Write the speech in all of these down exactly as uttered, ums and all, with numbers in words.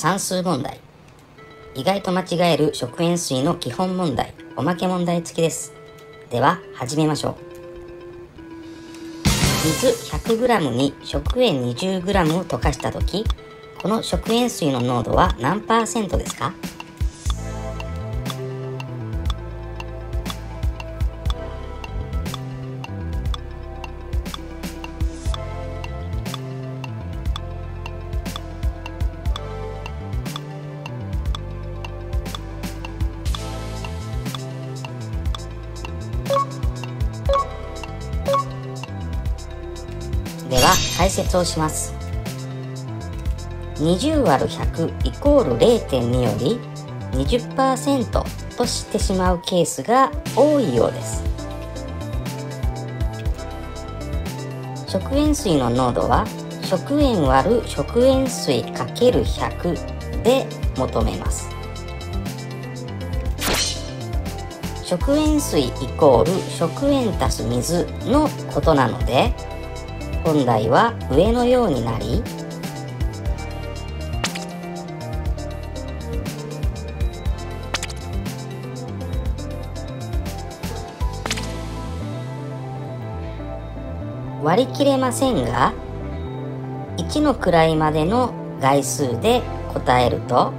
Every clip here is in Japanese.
算数問題。意外と間違える食塩水の基本問題、おまけ問題付きです。では始めましょう。水 ひゃくグラム に食塩 にじゅうグラム を溶かしたとき、この食塩水の濃度は何パーセントですか？では解説をします。にじゅうわるひゃくイコール れいてんに より にじゅっパーセント としてしまうケースが多いようです。食塩水の濃度は食塩割る食塩水 ×ひゃく で求めます。食塩水イコール食塩足す水のことなので、本来は上のようになり、割り切れませんが、いちの位までの概数で答えると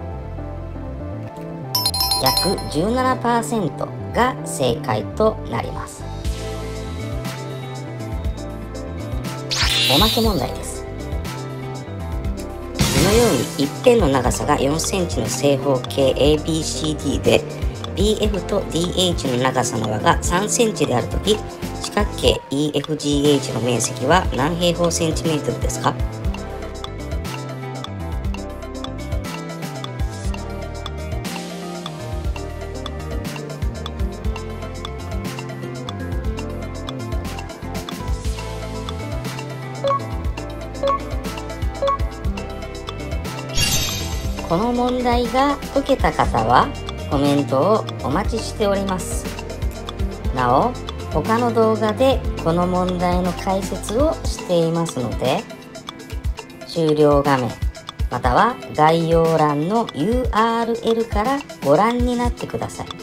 約 じゅうななパーセント が正解となります。おまけ問題です。このように一辺の長さがよんセンチの正方形 エービーシーディー で ビーエフ と ディーエイチ の長さの和がさんセンチであるとき、四角形 イーエフジーエイチ の面積は何平方センチメートルですか？この問題が解けた方はコメントをお待ちしております。なお、他の動画でこの問題の解説をしていますので、終了画面または概要欄の ユーアールエル からご覧になってください。